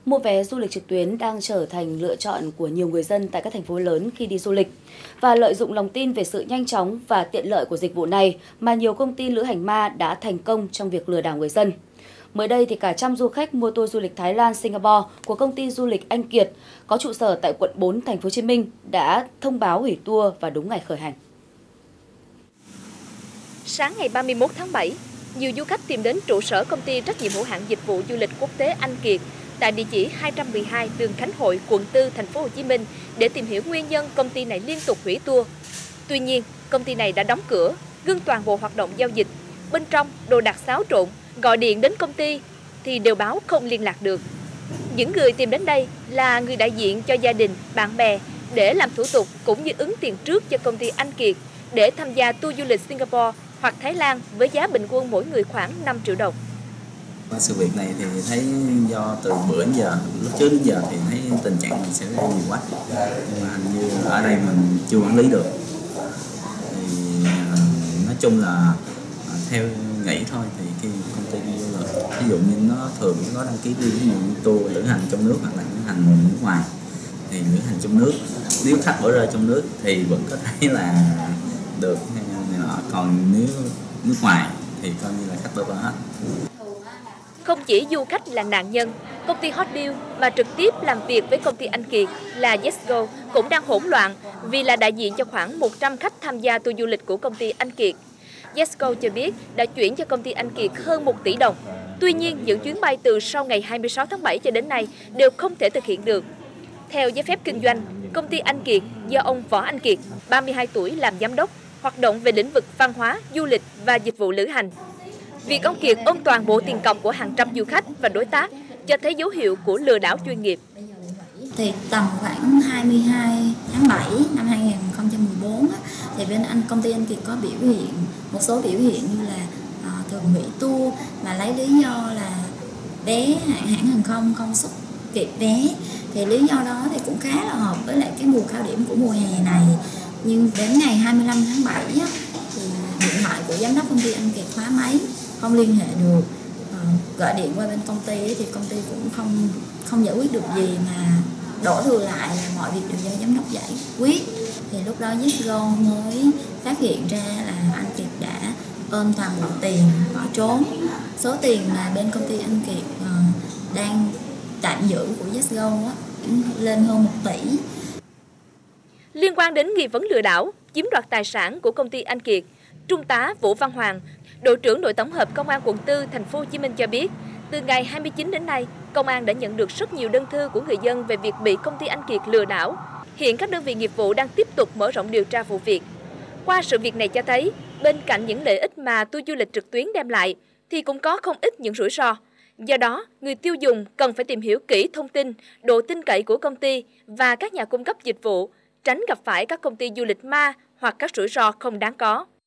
Mua vé du lịch trực tuyến đang trở thành lựa chọn của nhiều người dân tại các thành phố lớn khi đi du lịch. Và lợi dụng lòng tin về sự nhanh chóng và tiện lợi của dịch vụ này mà nhiều công ty lữ hành ma đã thành công trong việc lừa đảo người dân. Mới đây thì cả trăm du khách mua tour du lịch Thái Lan, Singapore của công ty du lịch Anh Kiệt có trụ sở tại quận 4 thành phố Hồ Chí Minh đã thông báo hủy tour vào đúng ngày khởi hành. Sáng ngày 31 tháng 7, nhiều du khách tìm đến trụ sở công ty trách nhiệm hữu hạn dịch vụ du lịch quốc tế Anh Kiệt tại địa chỉ 212 đường Khánh Hội, quận 4, thành phố Hồ Chí Minh để tìm hiểu nguyên nhân công ty này liên tục hủy tour. Tuy nhiên, công ty này đã đóng cửa, ngưng toàn bộ hoạt động giao dịch. Bên trong đồ đạc xáo trộn, gọi điện đến công ty thì đều báo không liên lạc được. Những người tìm đến đây là người đại diện cho gia đình, bạn bè để làm thủ tục cũng như ứng tiền trước cho công ty Anh Kiệt để tham gia tour du lịch Singapore hoặc Thái Lan với giá bình quân mỗi người khoảng 5 triệu đồng. Sự việc này thì thấy do từ bữa đến giờ, lúc trước đến giờ thì thấy tình trạng này sẽ nhiều quá, nhưng mà hình như ở đây mình chưa quản lý được. Thì nói chung là theo nghĩ thôi, thì khi công ty đi du lịch, ví dụ như nó thường có đăng ký đi ví dụ như tour lữ hành trong nước hoặc là lữ hành nước ngoài, thì lữ hành trong nước nếu khách bỏ rơi trong nước thì vẫn có thể là được, còn nếu nước ngoài thì coi như là khách bỏ hết. Không chỉ du khách là nạn nhân, công ty Hot Deal mà trực tiếp làm việc với công ty Anh Kiệt là Yesgo cũng đang hỗn loạn vì là đại diện cho khoảng 100 khách tham gia tour du lịch của công ty Anh Kiệt. Yesgo cho biết đã chuyển cho công ty Anh Kiệt hơn 1 tỷ đồng. Tuy nhiên, những chuyến bay từ sau ngày 26 tháng 7 cho đến nay đều không thể thực hiện được. Theo giấy phép kinh doanh, công ty Anh Kiệt do ông Võ Anh Kiệt, 32 tuổi làm giám đốc, hoạt động về lĩnh vực văn hóa, du lịch và dịch vụ lữ hành. Việc ông Kiệt ôm toàn bộ tiền cọc của hàng trăm du khách và đối tác cho thấy dấu hiệu của lừa đảo chuyên nghiệp. Thì tầm khoảng 22 tháng 7 năm 2014 thì bên công ty Anh Kiệt có một số biểu hiện như là thường hủy tour mà lấy lý do là hãng hàng không không xuất kịp vé. Thì lý do đó thì cũng khá là hợp với lại cái mùa cao điểm của mùa hè này. Nhưng đến ngày 25 tháng 7 thì điện thoại của giám đốc công ty Anh Kiệt khóa máy, không liên hệ được. Gọi điện qua bên công ty thì công ty cũng không giải quyết được gì, mà đổ thừa lại là mọi việc đều do giám đốc giải quyết. Thì lúc đó Yesgo mới phát hiện ra là anh Kiệt đã ôm toàn bộ tiền bỏ trốn. Số tiền mà bên công ty Anh Kiệt đang tạm giữ của Yesgo lên hơn 1 tỷ. Liên quan đến nghi vấn lừa đảo, chiếm đoạt tài sản của công ty Anh Kiệt, Trung tá Vũ Văn Hoàng, đội trưởng đội tổng hợp Công an quận 4 thành phố Hồ Chí Minh cho biết, từ ngày 29 đến nay, công an đã nhận được rất nhiều đơn thư của người dân về việc bị công ty Anh Kiệt lừa đảo. Hiện các đơn vị nghiệp vụ đang tiếp tục mở rộng điều tra vụ việc. Qua sự việc này cho thấy, bên cạnh những lợi ích mà tour du lịch trực tuyến đem lại, thì cũng có không ít những rủi ro. Do đó, người tiêu dùng cần phải tìm hiểu kỹ thông tin, độ tin cậy của công ty và các nhà cung cấp dịch vụ, tránh gặp phải các công ty du lịch ma hoặc các rủi ro không đáng có.